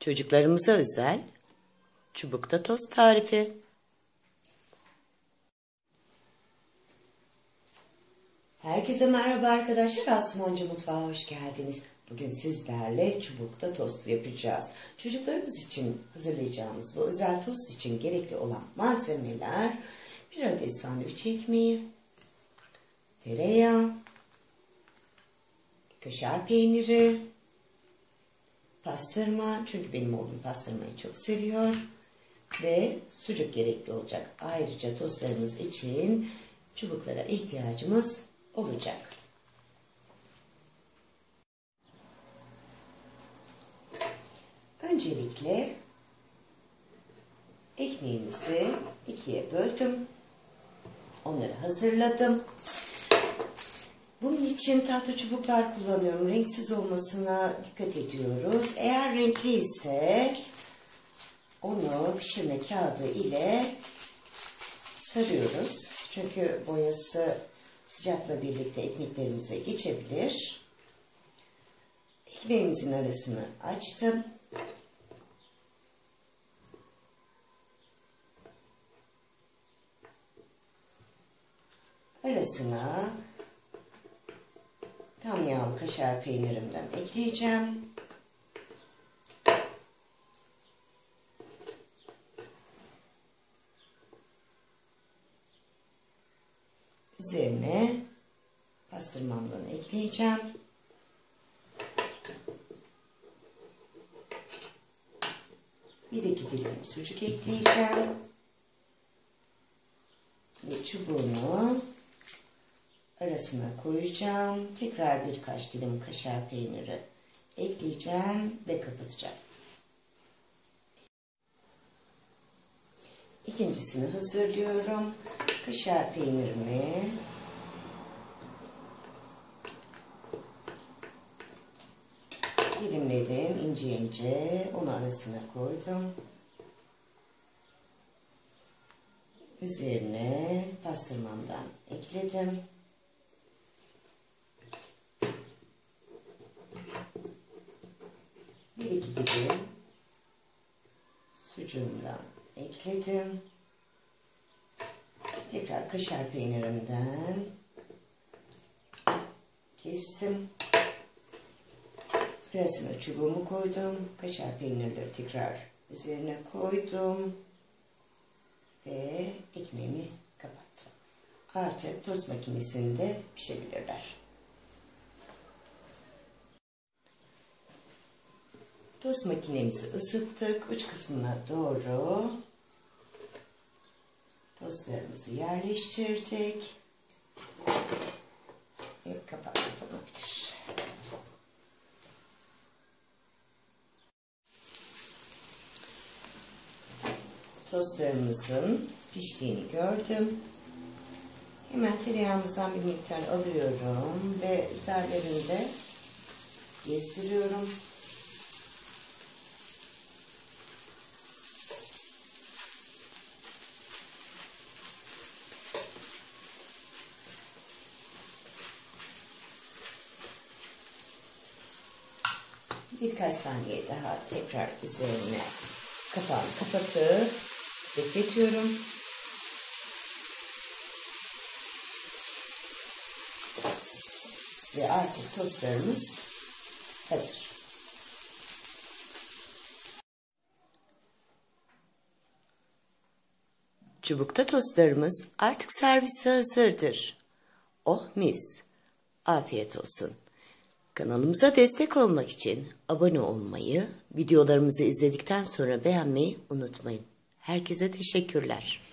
Çocuklarımıza özel çubukta tost tarifi. Herkese merhaba arkadaşlar. Asumanca Mutfağı hoş geldiniz. Bugün sizlerle çubukta tost yapacağız. Çocuklarımız için hazırlayacağımız bu özel tost için gerekli olan malzemeler: 1 adet sandviç ekmeği, tereyağı, kaşar peyniri, pastırma, çünkü benim oğlum pastırmayı çok seviyor, ve sucuk gerekli olacak. Ayrıca tostlarımız için çubuklara ihtiyacımız olacak. Öncelikle ekmeğimizi ikiye böldüm. Onları hazırladım. Bunun için tahta çubuklar kullanıyorum. Renksiz olmasına dikkat ediyoruz. Eğer renkli ise onu pişirme kağıdı ile sarıyoruz. Çünkü boyası sıcakla birlikte ekmeklerimize geçebilir. Ekmeğimizin arasını açtım. Arasına tam yağlı kaşar peynirimden ekleyeceğim. Üzerine pastırmamdan ekleyeceğim. Bir iki dilim sucuk ekleyeceğim. Ve çubuğunu arasına koyacağım. Tekrar birkaç dilim kaşar peyniri ekleyeceğim ve kapatacağım. İkincisini hazırlıyorum. Kaşar peynirimi dilimledim ince ince. Onu arasına koydum. Üzerine pastırmamdan ekledim. Bir iki dilim sucuğumdan ekledim. Tekrar kaşar peynirimden kestim. Arasına çubuğumu koydum. Kaşar peynirleri tekrar üzerine koydum. Ve ekmeğimi kapattım. Artık tost makinesinde pişebilirler. Tost makinemizi ısıttık. Uç kısmına doğru tostlarımızı yerleştirdik. Ve kapak yapılabilir. Tostlarımızın piştiğini gördüm. Hemen tereyağımızdan bir miktar alıyorum ve üzerlerinde gezdiriyorum. Birkaç saniye daha tekrar üzerine kapağını kapatıp bekletiyorum. Ve artık tostlarımız hazır. Çubukta tostlarımız artık servise hazırdır. Oh mis! Afiyet olsun. Kanalımıza destek olmak için abone olmayı, videolarımızı izledikten sonra beğenmeyi unutmayın. Herkese teşekkürler.